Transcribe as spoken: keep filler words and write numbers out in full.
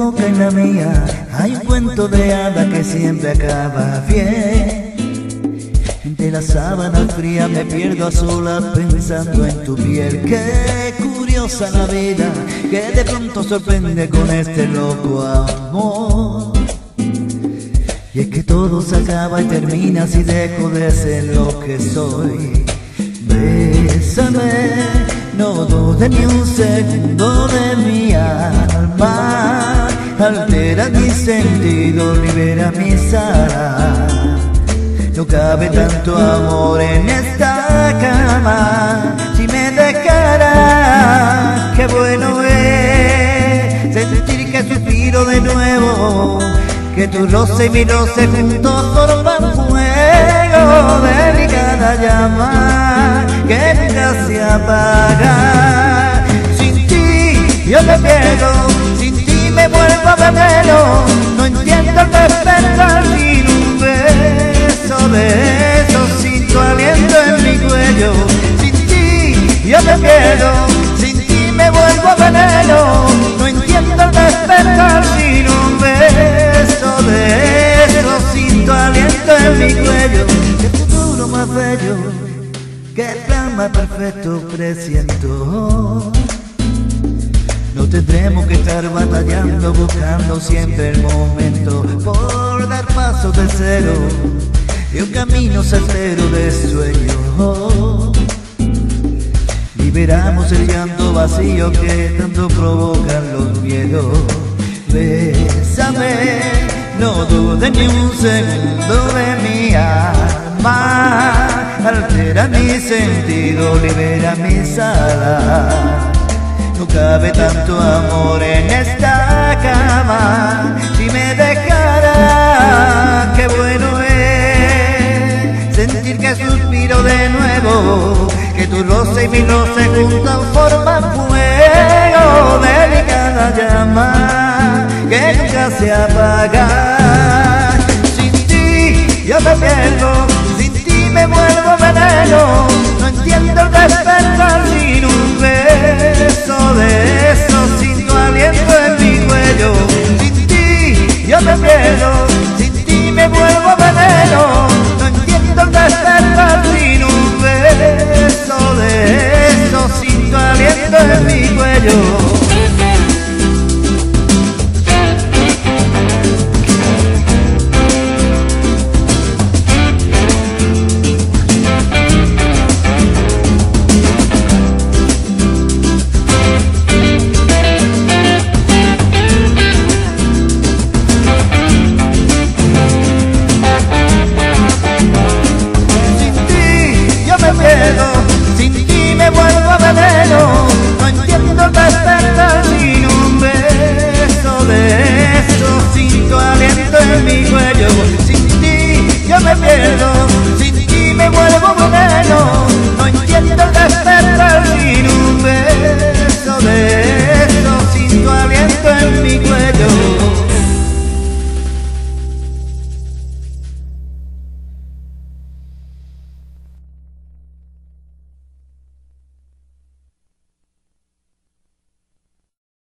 boca y la mía hay un cuento de hada que siempre acaba bien. Entre las sábanas frías me pierdo a solas pensando en tu piel. Qué curiosa la vida que de pronto sorprende con este loco amor. Y es que todo se acaba y termina si dejo de ser lo que soy. Bésame, no dudes ni un segundo de mi alma. Altera mi sentido, libera mis alas. No cabe tanto amor en esta cama. Si me dejaras, qué bueno es sentir que suspiro de nuevo, que tu roce y mi roce juntos forman fuego. Delicada llama que nunca se apaga. Sin ti yo me pierdo, sin ti me vuelvo a veneno. No entiendo el despertar sin un beso de esos, sin tu aliento en mi cuello. Sin ti yo me pierdo, sin ti me vuelvo a veneno. No entiendo el despertar sin un beso de esos, sin tu aliento en mi cuello. Qué futuro más bello, qué plan más perfecto presiento. No tendremos que estar batallando, buscando siempre el momento por dar pasos de cero y un camino certero de sueño. Liberamos el llanto vacío que tanto provocan los miedos. Bésame, no dudes ni un segundo de mi alma. Altera mi sentido, libera mis alas. No cabe tanto amor en esta cama. Si me dejaras, qué bueno es sentir que suspiro de nuevo, que tu roce y mi roce juntos forman fuego. Delicada llama que nunca se apaga. Sin ti yo me pierdo, sin ti me vuelvo veneno. No entiendo el despertar sin un beso de eso, sin tu aliento en mi cuello. Sin ti yo me pierdo, sin ti me vuelvo veneno. No entiendo el despertar sin un beso de eso, sin tu aliento en mi cuello. Sin ti me vuelvo veneno. No entiendo el despertar sin un beso de eso, sin tu aliento en mi cuello. Sin ti yo me pierdo, sin ti me vuelvo veneno. No entiendo el despertar sin un beso de eso, sin tu aliento en mi cuello.